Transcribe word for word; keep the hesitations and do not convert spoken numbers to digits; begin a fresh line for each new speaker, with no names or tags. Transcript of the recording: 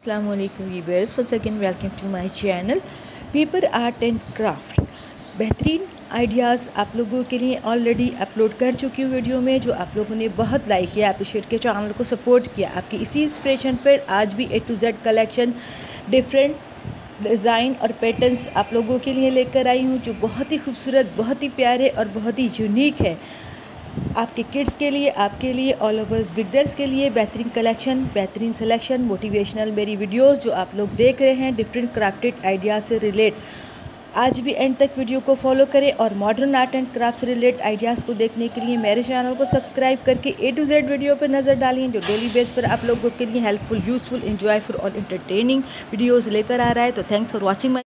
अस्सलाम वालेकुम viewers, once again welcome to my channel paper art and craft. बेहतरीन ideas आप लोगों के लिए ऑलरेडी अपलोड कर चुकी हूँ वीडियो में, जो आप लोगों ने बहुत लाइक किया, अप्रिशिएट किया, चैनल को सपोर्ट किया। आपकी इसी इंस्पिरेशन पर आज भी A to Z collection different design और पैटर्न्स आप लोगों के लिए लेकर आई हूँ, जो बहुत ही खूबसूरत, बहुत ही प्यारे और बहुत ही यूनिक है। आपके किड्स के लिए, आपके लिए, ऑल ओवर बिगनर्स के लिए बेहतरीन कलेक्शन, बेहतरीन सिलेक्शन, मोटिवेशनल मेरी वीडियोस जो आप लोग देख रहे हैं डिफरेंट क्राफ्टेड आइडिया से रिलेट। आज भी एंड तक वीडियो को फॉलो करें और मॉडर्न आर्ट एंड क्राफ्ट से रिलेट आइडियाज़ को देखने के लिए मेरे चैनल को सब्सक्राइब करके ए टू जेड वीडियो पर नज़र डालिए, जो डेली बेस पर आप लोगों के लिए हेल्पफुल, यूज़फुल, इंजॉयफुल और इंटरटेनिंग वीडियोज़ लेकर आ रहा है। तो थैंक्स फॉर वॉचिंग माई